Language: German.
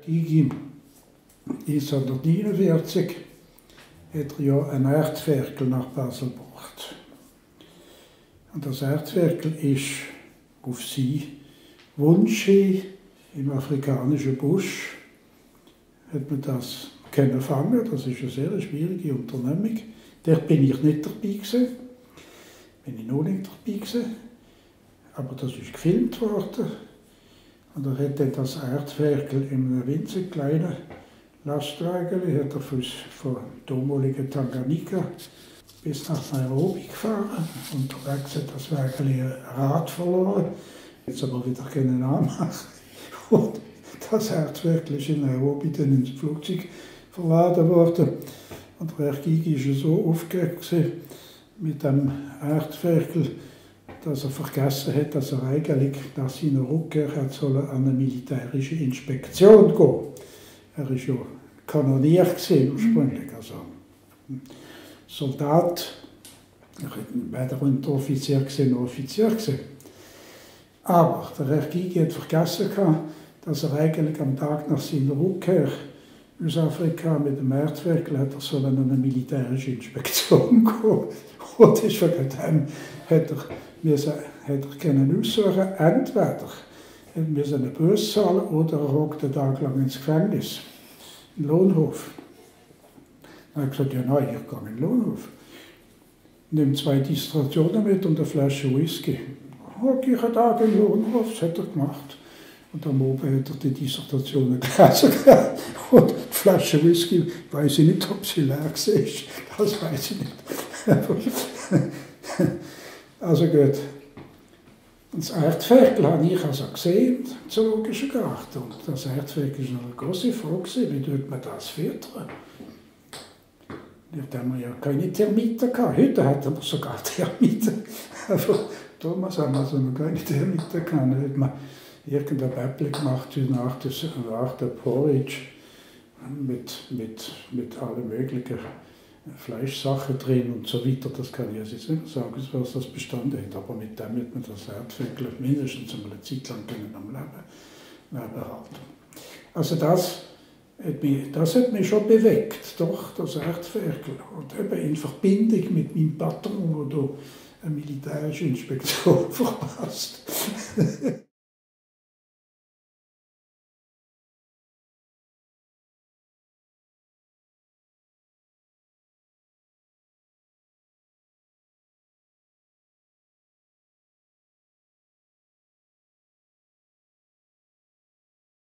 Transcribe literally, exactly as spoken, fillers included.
Gygi neunzehnhundertneunundvierzig hat er ja einen Erdferkel nach Basel gebracht. Und das Erdferkel ist auf sie Wunsch hin, im afrikanischen Busch hat man das können fangen. Das ist eine sehr schwierige Unternehmung. Dort bin ich nicht dabei gewesen. Bin ich noch nicht dabei gewesen. Aber das ist gefilmt worden. Und er hat dann das Erdferkel in einem winzig kleinen Lastwagen, hat er von damaligen Tanganyika bis nach Nairobi gefahren. Unterwegs hat das Wagen ein Rad verloren. Jetzt aber wieder keinen Namen machen. Und das Erdferkel ist in Nairobi dann ins Flugzeug verladen worden. Und der Herr Gygi war so aufgeregt mit dem Erdferkel, dass er vergessen hat, dass er eigentlich nach seiner Rückkehr hat sollen an eine militärische Inspektion gehen. Er war ja Kanonier ursprünglich, also Soldat, weder Unteroffizier noch Offizier gewesen. Aber der Herr Gygi hat vergessen, dass er eigentlich am Tag nach seiner Rückkehr aus Afrika mit dem Erdferkel hat er sollen an eine militärische Inspektion gehen. Und wegen dem hat er, müssen, hat er können aussuchen, entweder er müssen eine Busse zahlen oder er hockt einen Tag lang ins Gefängnis, in Lohnhof. Dann habe ich gesagt, ja nein, ich gehe in den Lohnhof. Nehme zwei Distrationen mit und eine Flasche Whisky. Hocke ich einen Tag im Lohnhof, das hat er gemacht. Und am Abend hat er die Dissertationen gelesen. Und die Flasche Whisky, weiß ich nicht, ob sie leer war. Das weiß ich nicht. Also gut. Und das Erdferkel habe ich also gesehen, im Zoologischen Garten. Und das Erdferkel war eine große Frage, wie tut man das füttern? Dort haben wir ja keine Termiten gehabt. Heute hatten wir sogar Termiten. Aber damals haben wir also noch keine Termiten gehabt. Irgendein Bäppli gemacht nach der, nach der Porridge mit, mit, mit allen möglichen Fleischsachen drin und so weiter. Das kann ich jetzt nicht sagen, was das bestanden hat. Aber mit dem hat man das Erdferkel mindestens eine Zeit lang am Leben, Leben halten. Also das hat, mich, das hat mich schon bewegt, doch, das Erdferkel. Und eben in Verbindung mit meinem Patron, der eine militärische Inspektion verpasst.